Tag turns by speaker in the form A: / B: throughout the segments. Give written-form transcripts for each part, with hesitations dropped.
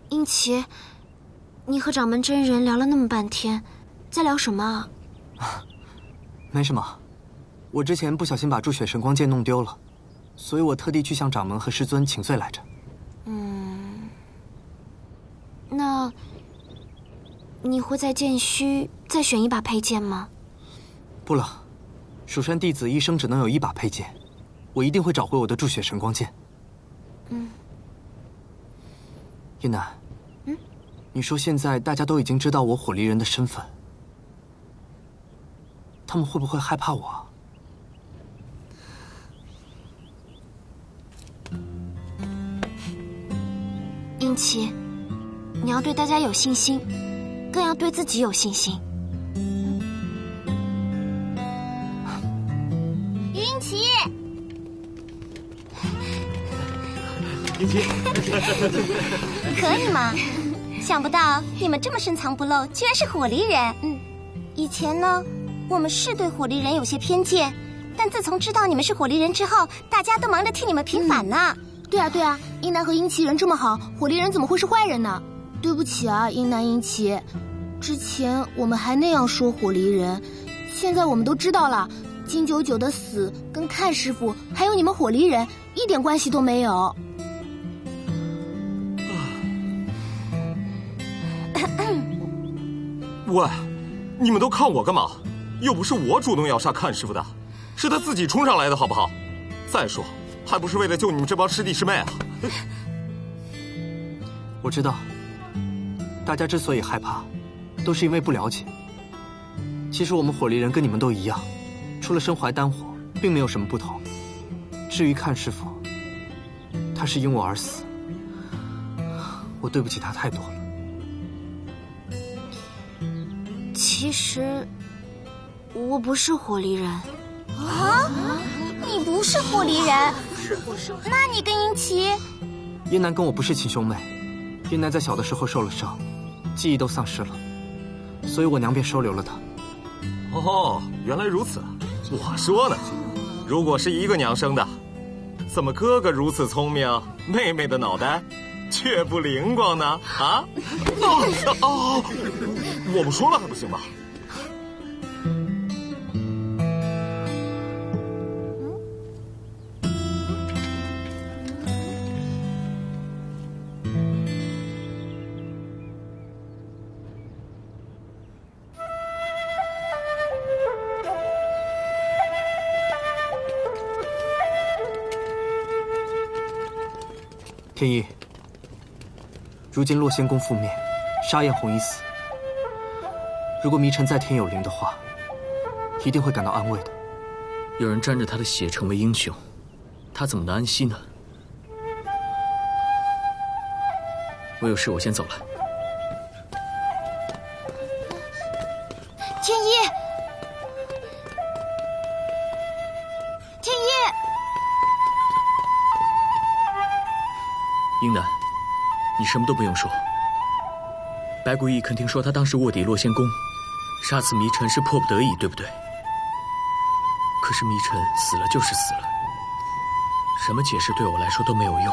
A: 英奇，你和掌门真人聊了那么半天，在聊什么啊？
B: 没什么，我之前不小心把祝雪神光剑弄丢了，所以我特地去向掌门和师尊请罪来着。
A: 那你会在剑虚再选一把佩剑吗？
B: 不了，蜀山弟子一生只能有一把佩剑，我一定会找回我的祝雪神光剑。叶楠，你说现在大家都已经知道我火离人的身份，他们会不会害怕我啊？
A: 英奇，你要对大家有信心，更要对自己有信心。
C: 云奇，
D: 英奇，
C: 可以吗？想不到你们这么深藏不露，居然是火离人。以前呢，我们是对火离人有些偏见，但自从知道你们是火离人之后，大家都忙着替你们平反呢。
E: 对啊，英南和英奇人这么好，火离人怎么会是坏人呢？对不起啊，英南、英奇，之前我们还那样说火离人，现在我们都知道了，金九九的死跟看师傅还有你们火离人一点关系都没有。
D: 喂，你们都看我干嘛？又不是我主动要杀看师傅的，是他自己冲上来的，好不好？再说，还不是为了救你们这帮师弟师妹啊！
B: 我知道，大家之所以害怕，都是因为不了解。其实我们火离人跟你们都一样，除了身怀丹火，并没有什么不同。至于看师傅，他是因我而死，我对不起他太多了。
A: 其实我不是火离人。
C: 啊？你不是火离人？那你跟英奇？
B: 叶楠跟我不是亲兄妹，叶楠在小的时候受了伤，记忆都丧失了，所以我娘便收留了他。
D: 哦，原来如此。我说呢，如果是一个娘生的，怎么哥哥如此聪明，妹妹的脑袋却不灵光呢？啊？我不说了还不行吗？
B: 天意，如今洛仙宫覆灭，沙燕红衣死，如果迷尘在天有灵的话，一定会感到安慰的。
F: 有人沾着他的血成为英雄，他怎么能安息呢？我有事，我先走了。
C: 天一，天一，
F: 英南，你什么都不用说。白古义肯定说他当时卧底洛仙宫，杀死迷尘是迫不得已，对不对？可是迷尘死了就是死了，什么解释对我来说都没有用。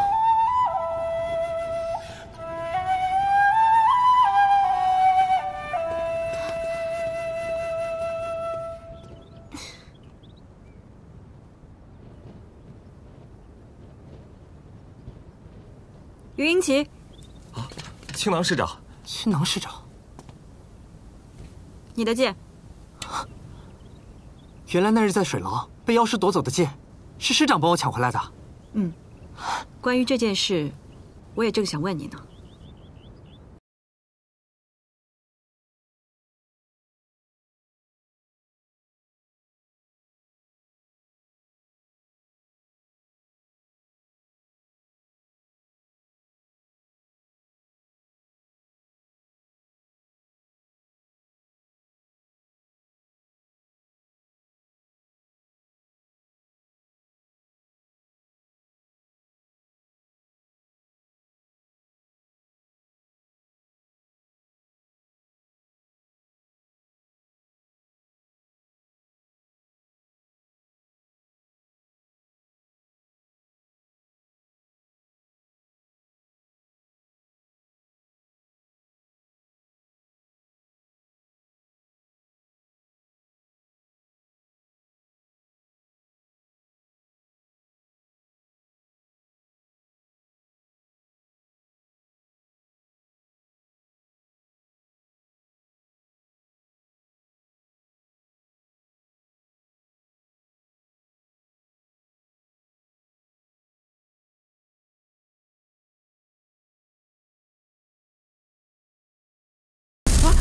G: 于英奇，
D: 啊，青囊师长。
B: 青囊师长，
G: 你的剑。
B: 原来那日在水牢被妖师夺走的剑，是师长帮我抢回来的。
G: 关于这件事，我也正想问你呢。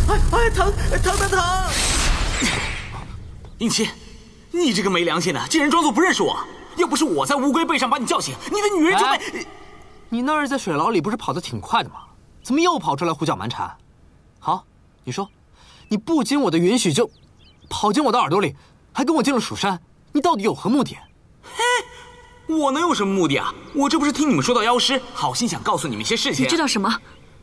H: 疼！英奇，你这个没良心的，竟然装作不认识我！要不是我在乌龟背上把你叫醒，你的女人就被……
B: 你那儿在水牢里不是跑得挺快的吗？怎么又跑出来胡搅蛮缠？好，你说，你不经我的允许就跑进我的耳朵里，还跟我进了蜀山，你到底有何目的？
H: 嘿，我能有什么目的啊？我这不是听你们说到妖师，好心想告诉你们一些事情。
G: 你知道什么？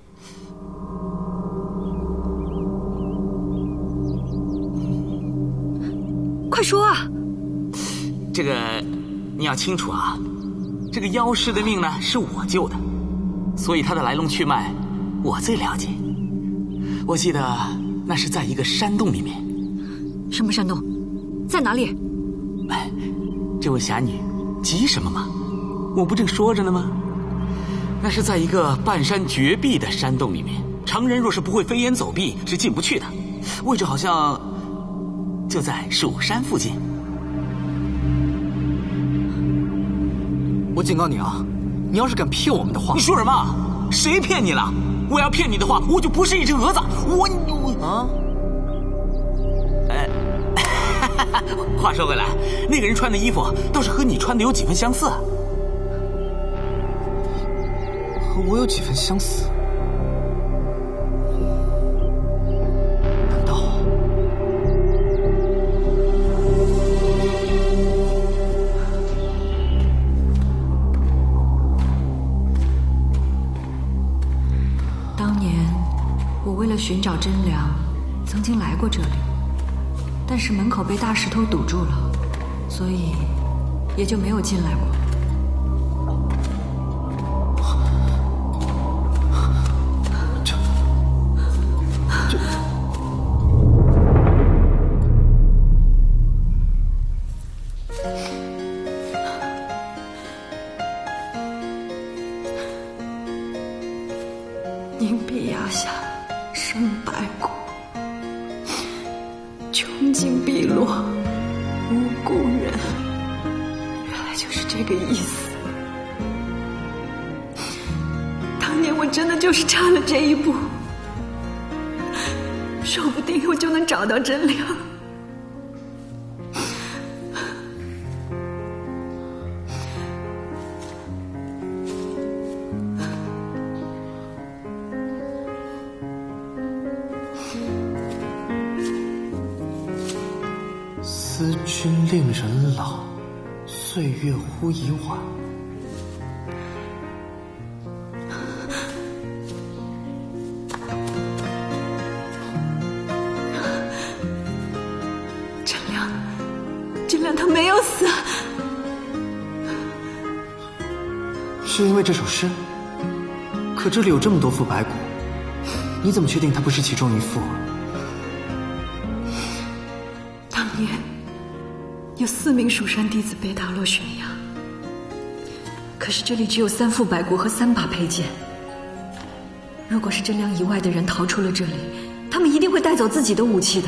G: 快说啊！
H: 这个你要清楚啊，这个妖师的命呢是我救的，所以他的来龙去脉我最了解。我记得那是在一个山洞里面。
G: 什么山洞？在哪里？
H: 哎，这位侠女急什么嘛？我不正说着呢吗？那是在一个半山绝壁的山洞里面，常人若是不会飞檐走壁是进不去的。位置好像就在蜀山附近。
B: 我警告你啊，你要是敢骗我们的话……
H: 你说什么？谁骗你了？我要骗你的话，我就不是一只蛾子。我啊！话说回来，那个人穿的衣服倒是和你穿的有几分相似。
B: 和我有几分相似？难道……
G: 当年我为了寻找真良，曾经来过这里。但是门口被大石头堵住了，所以也就没有进来过。凝碧崖下生白骨，穷尽碧落无故人，原来就是这个意思。当年我真的就是差了这一步，说不定我就能找到真良。
B: 思君令人老，岁月忽已晚。
G: 真良他没有死，
B: 是因为这首诗？可这里有这么多副白骨，你怎么确定它不是其中一副？
G: 当年有4名蜀山弟子被打落悬崖，可是这里只有3副白骨和3把佩剑。如果是真良以外的人逃出了这里，他们一定会带走自己的武器的。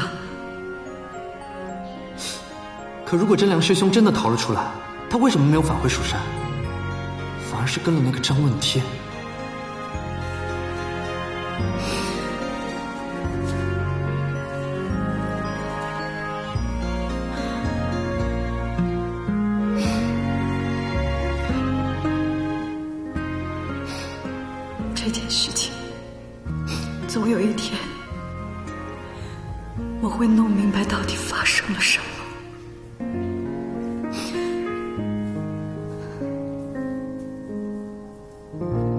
B: 可如果真良师兄真的逃了出来，他为什么没有返回蜀山，反而是跟了那个张问天？
G: 这件事情，总有一天，我会弄明白到底发生了什么。